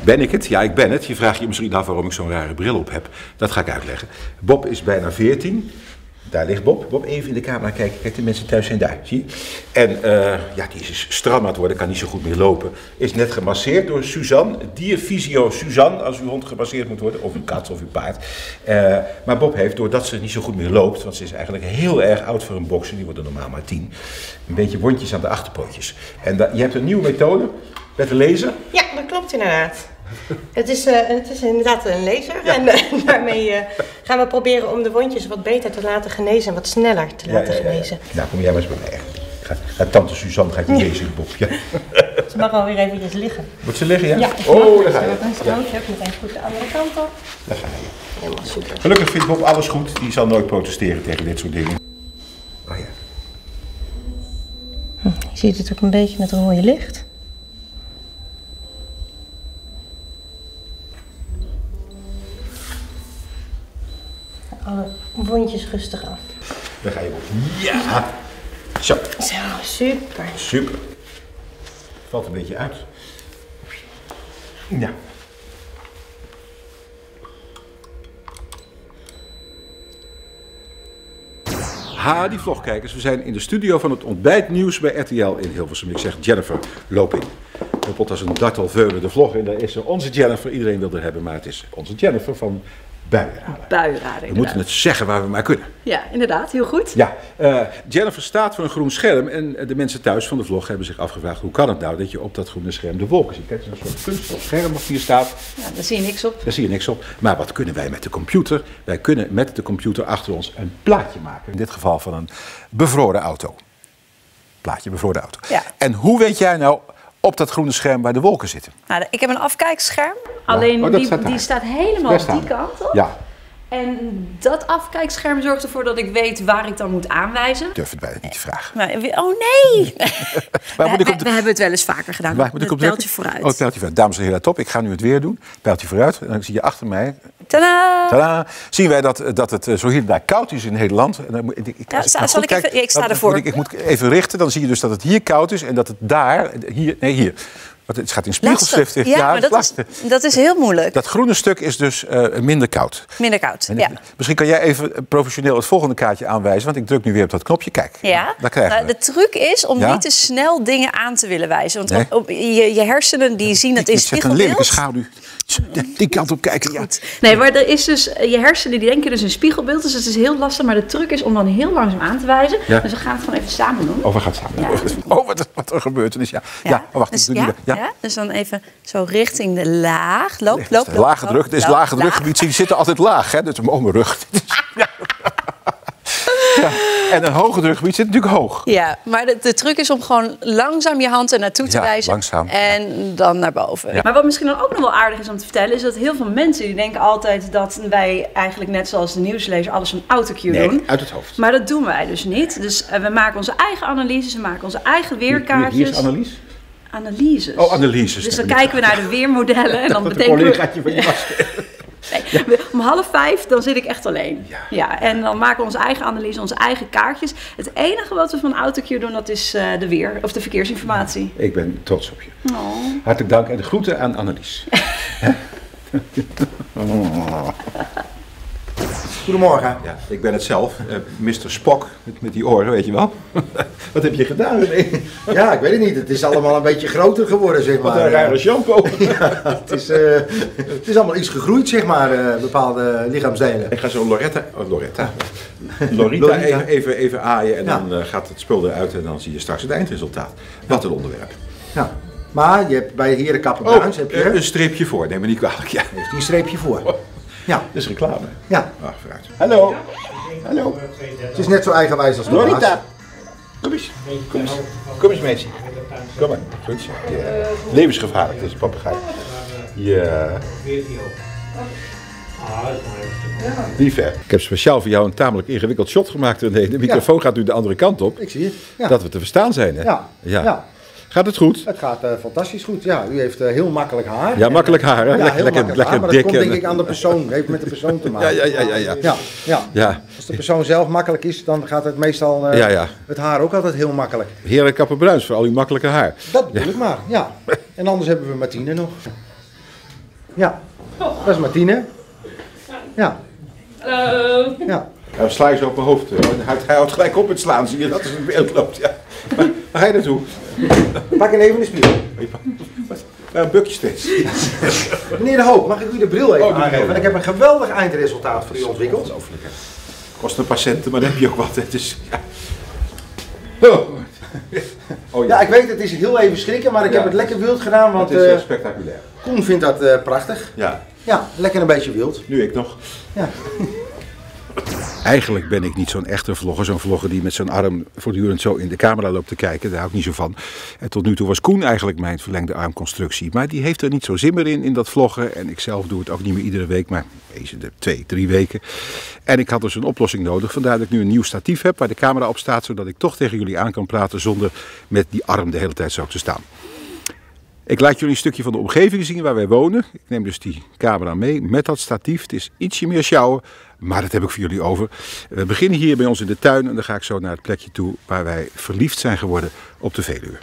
Ben ik het? Ja, ik ben het. Je vraagt je misschien af waarom ik zo'n rare bril op heb. Dat ga ik uitleggen. Bob is bijna 14. Daar ligt Bob. Bob, even in de camera kijken. Kijk, de mensen thuis zijn daar. Zie je? En ja, die is stram aan het worden. Kan niet zo goed meer lopen. Is net gemasseerd door Suzanne. Dierfysio Suzanne. Als uw hond gemasseerd moet worden. Of uw kat of uw paard. Maar Bob heeft, doordat ze niet zo goed meer loopt. Want ze is eigenlijk heel erg oud voor een bokser. Die wordt er normaal maar 10. Een beetje wondjes aan de achterpootjes. En je hebt een nieuwe methode. Met de laser. Ja, dat klopt inderdaad. Het is inderdaad een laser en daarmee gaan we proberen om de wondjes wat beter te laten genezen en wat sneller te laten genezen. Nou, kom jij maar eens bij mij. Ga tante Suzanne, ga ik je lezen, Bob. Ja. Ze mag wel weer eventjes liggen. Moet ze liggen, ja? Ja, oh, daar ga je. Een strootje, ook meteen goed de andere kant op. Daar ga je. Helemaal super. Gelukkig vindt Bob alles goed. Die zal nooit protesteren tegen dit soort dingen. Oh ja. Je ziet het ook een beetje met rode licht. Alle wondjes rustig af. Daar ga je op. Ja! Zo. Zo, super. Super. Valt een beetje uit. Ja. Ha, die vlogkijkers. We zijn in de studio van het ontbijtnieuws bij RTL in Hilversum. Ik zeg Jennifer, loop in. Loopt als een dartelveulen de vlog in. Daar is er onze Jennifer. Iedereen wil er hebben, maar het is onze Jennifer van Buienraden. Buienraden, We moeten het zeggen waar we maar kunnen. Ja, inderdaad. Heel goed. Ja, Jennifer staat voor een groen scherm en de mensen thuis van de vlog hebben zich afgevraagd hoe kan het nou dat je op dat groene scherm de wolken ziet. Kijk, er is een soort kunststof scherm of hier staat. Ja, daar zie je niks op. Daar zie je niks op. Maar wat kunnen wij met de computer? Wij kunnen met de computer achter ons een plaatje maken. In dit geval van een bevroren auto. Plaatje bevroren auto. Ja. En hoe weet jij nou op dat groene scherm waar de wolken zitten? Nou, ik heb een afkijkscherm. Alleen Oh, die staat helemaal op die kant op. Ja. En dat afkijkscherm zorgt ervoor dat ik weet waar ik dan moet aanwijzen. Ik durf het bijna niet te vragen. Maar, oh nee! Waar moet ik op we hebben het wel eens vaker gedaan. Waar moet ik op drukken? Pijltje vooruit. Oh, het pijltje vooruit. Dames en heren, top. Ik ga nu het weer doen. Pijltje vooruit. En dan zie je achter mij. Tadaa! Tadaa! Zien wij dat het zo hier en daar koud is in Nederland. En dan Ik sta ervoor. Ik moet even richten. Dan zie je dus dat het hier koud is en dat het daar... hier. Want het gaat in spiegelschrift. Ja, maar dat is heel moeilijk. Dat groene stuk is dus minder koud. Minder koud, ja. Misschien kan jij even professioneel het volgende kaartje aanwijzen. Want ik druk nu weer op dat knopje. Kijk, daar krijgen we. De truc is om niet te snel dingen aan te willen wijzen. Want je hersenen die zien het in spiegelbeeld. Een lelijke schaduw. Die kant op kijken. Ja. Nee, maar er is dus, je hersenen die denken dus in spiegelbeeld. Dus het is heel lastig. Maar de truc is om dan heel langzaam aan te wijzen. Ja. Dus we gaan het gewoon even samen doen. Oh, we gaan het samen doen. Oh, wat er gebeurt. Dus ja, wacht. Dus, ik doe dus dan even zo richting de laag. Loop. Lage druk. Het is lage drukgebied. Ze zitten altijd laag, hè? Dus om mijn rug. Ja. En een hoge drukgebied zit natuurlijk hoog. Ja, maar de truc is om gewoon langzaam je hand er naartoe te wijzen. Langzaam. En dan naar boven. Ja. Maar wat misschien dan ook nog wel aardig is om te vertellen... is dat heel veel mensen die denken altijd dat wij eigenlijk net zoals de nieuwslezer... alles van autocue doen. Uit het hoofd. Maar dat doen wij dus niet. Dus we maken onze eigen analyses, we maken onze eigen weerkaartjes. Hier is analyse? Analyses. Oh, analyses. Dus dan kijken we naar de weermodellen en dan betekenen we... Nee, om 4:30 dan zit ik echt alleen. Ja, en dan maken we onze eigen analyse, onze eigen kaartjes. Het enige wat we van autocue doen, dat is de verkeersinformatie. Ik ben trots op je. Oh. Hartelijk dank en de groeten aan Annelies. Goedemorgen. Ja, ik ben het zelf, Mr. Spock, met die oren, weet je wel. Wat heb je gedaan, René? Ja, ik weet het niet. Het is allemaal een beetje groter geworden, zeg maar. Wat een rare shampoo. Ja, het is allemaal iets gegroeid, zeg maar, bepaalde lichaamsdelen. Ik ga zo Loretta even aaien en dan gaat het spul eruit en dan zie je straks het eindresultaat. Wat een onderwerp. Ja. Maar je hebt bij Herenkapper Bruins heb je... een streepje voor, neem me niet kwalijk. Ja. Heeft hij een streepje voor? Ja. Dat is reclame. Ja. Ach, vooruit. Hallo. Hallo. Het is net zo eigenwijs als Loretta. Kom eens meisje. Kom maar. Goed. Ja. Levensgevaarlijk, deze papegaai. Ja. Lief hè? Ik heb speciaal voor jou een tamelijk ingewikkeld shot gemaakt. Nee, de microfoon gaat nu de andere kant op. Ik zie het. Ja. Dat we te verstaan zijn hè? Ja. Gaat het goed? Het gaat fantastisch goed. Ja, u heeft heel makkelijk haar. Ja, makkelijk haar hè? Ja, lekker haar, maar dik. Dat komt denk ik aan de persoon. Heeft met de persoon te maken. Ja. Als de persoon zelf makkelijk is, dan gaat het meestal het haar ook altijd heel makkelijk. Herenkapper Bruins voor al uw makkelijke haar. Dat bedoel ik maar, ja. En anders hebben we Martine nog. Ja, dat is Martine. Ja. Hallo. Ja. Nou, sla je zo op mijn hoofd. Hij houdt gelijk op met slaan, zie je dat? Als het in beeld loopt, ja. Waar ga je naartoe? Pak een even de spiegel. Een bukje steeds. Meneer De Hoop, mag ik u de bril even Oh, aangeven? Want ik heb een geweldig eindresultaat voor u ontwikkeld. Ongelooflijk, hè. Kost een paar centen, maar dan heb je ook wat. Dus, ja. Oh, Ja, ik weet het is heel even schrikken, maar ik heb het lekker wild gedaan, want het is spectaculair. Koen vindt dat prachtig. Ja. Ja, lekker een beetje wild. Nu ik nog. Ja. Eigenlijk ben ik niet zo'n echte vlogger. Zo'n vlogger die met zijn arm voortdurend zo in de camera loopt te kijken. Daar hou ik niet zo van. En tot nu toe was Koen eigenlijk mijn verlengde armconstructie. Maar die heeft er niet zo zin meer in dat vloggen. En ik zelf doe het ook niet meer iedere week, maar deze de 2-3 weken. En ik had dus een oplossing nodig. Vandaar dat ik nu een nieuw statief heb waar de camera op staat. Zodat ik toch tegen jullie aan kan praten zonder met die arm de hele tijd zo te staan. Ik laat jullie een stukje van de omgeving zien waar wij wonen. Ik neem dus die camera mee met dat statief. Het is ietsje meer sjouwen, maar dat heb ik voor jullie over. We beginnen hier bij ons in de tuin en dan ga ik zo naar het plekje toe waar wij verliefd zijn geworden op de Veluwe.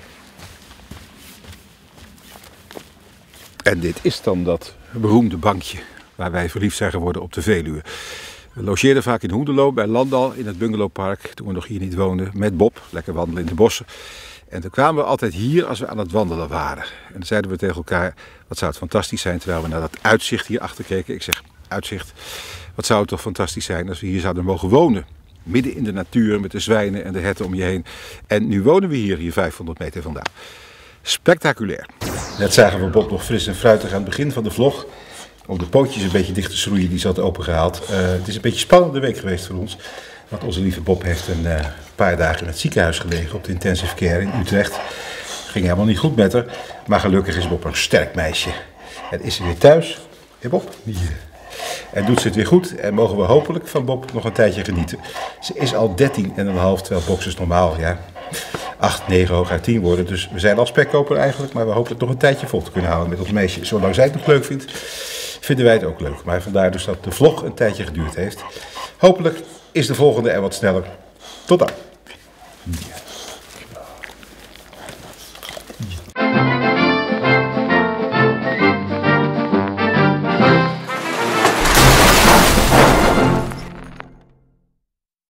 En dit is dan dat beroemde bankje waar wij verliefd zijn geworden op de Veluwe. We logeerden vaak in Hoenderloo bij Landal in het bungalowpark toen we nog hier niet woonden met Bob. Lekker wandelen in de bossen. En toen kwamen we altijd hier als we aan het wandelen waren. En dan zeiden we tegen elkaar, wat zou het fantastisch zijn terwijl we naar dat uitzicht hier achter keken. Ik zeg, uitzicht, wat zou het toch fantastisch zijn als we hier zouden mogen wonen. Midden in de natuur met de zwijnen en de herten om je heen. En nu wonen we hier 500 meter vandaan. Spectaculair. Net zagen we Bob nog fris en fruitig aan het begin van de vlog. Om de pootjes een beetje dicht te schroeien, die zat opengehaald. Het is een beetje een spannende week geweest voor ons. Want onze lieve Bob heeft een paar dagen in het ziekenhuis gelegen op de intensive care in Utrecht. Ging helemaal niet goed met haar. Maar gelukkig is Bob een sterk meisje. En is ze weer thuis. Hé Bob? Hier. En doet ze het weer goed. En mogen we hopelijk van Bob nog een tijdje genieten. Ze is al 13,5, terwijl boxers normaal 8, 9, hooguit 10 worden. Dus we zijn al spekkoper eigenlijk. Maar we hopen het nog een tijdje vol te kunnen houden met ons meisje. Zolang zij het nog leuk vindt, vinden wij het ook leuk. Maar vandaar dus dat de vlog een tijdje geduurd heeft. Hopelijk is de volgende er wat sneller. Tot dan. Ja.